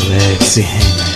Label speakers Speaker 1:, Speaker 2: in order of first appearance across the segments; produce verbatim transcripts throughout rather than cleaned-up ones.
Speaker 1: Alex Renner.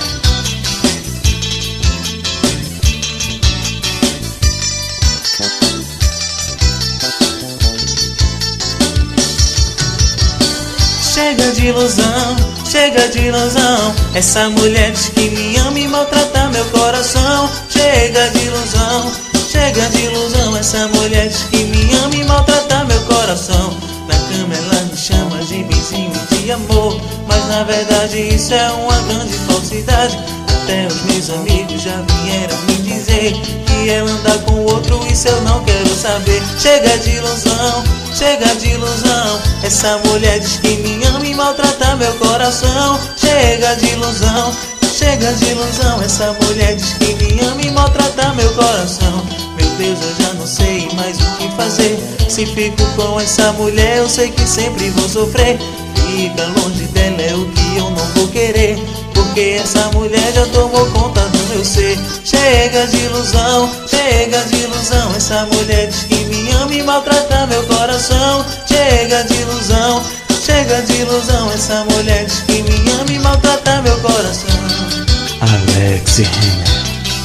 Speaker 2: Chega de ilusão, chega de ilusão. Essa mulher diz que me ama e maltrata meu coração. Chega de ilusão, chega de ilusão. Essa mulher diz que me ama e maltrata meu coração. Na cama ela me chama de vizinho e de amor, mas na verdade isso é uma grande falsidade. Até os meus amigos já vieram me dizer que ela anda com outro, isso eu não quero saber. Chega de ilusão, chega de ilusão. Essa mulher diz que me ama e maltrata meu coração. Chega de ilusão, chega de ilusão. Essa mulher diz que me ama e maltrata meu coração. Meu Deus, eu já não sei mais o que fazer. Se fico com essa mulher, eu sei que sempre vou sofrer. Fica longe dela é o que eu não vou querer, porque essa mulher já tomou conta do meu ser. Chega de ilusão, chega de ilusão. Essa mulher diz que me ama e maltrata meu coração. Chega de ilusão, chega de ilusão. Essa mulher diz que me ama e maltrata meu coração.
Speaker 1: Alex Renner.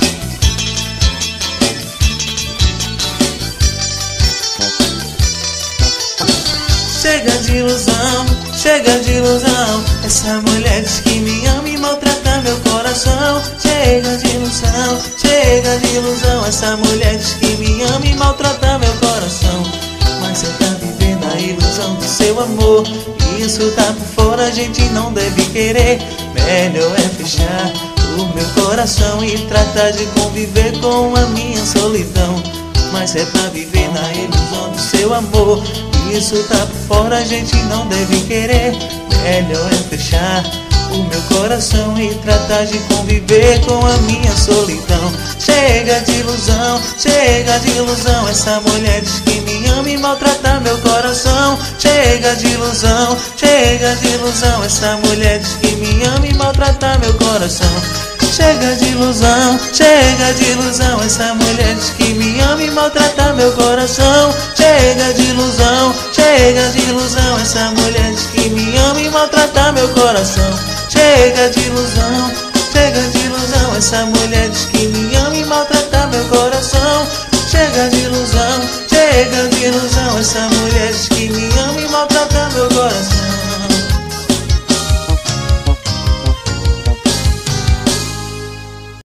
Speaker 2: Chega de ilusão, chega de ilusão. Essa mulher diz que me ama e maltrata meu coração. Chega de ilusão, chega de ilusão. Essa mulher diz que me ama e maltrata meu coração. Mas você tá vivendo a ilusão do seu amor, isso tá por fora, a gente não deve querer. Melhor é fechar o meu coração e tratar de conviver com a minha solidão. Mas você tá vivendo a ilusão do seu amor, isso tá por fora, a gente não deve querer. Melhor é fechar o meu coração e tratar de conviver com a minha solidão. Chega de ilusão, chega de ilusão. Essa mulher diz que me ama e maltrata meu coração. Chega de ilusão, chega de ilusão. Essa mulher diz que me ama e maltrata meu coração. Chega de ilusão, chega de ilusão. Essa mulher diz que me ama e maltrata meu coração. Chega de ilusão, chega de ilusão. Essa mulher diz que me ama e maltrata meu coração. Chega de ilusão, chega de ilusão. Essa mulher diz que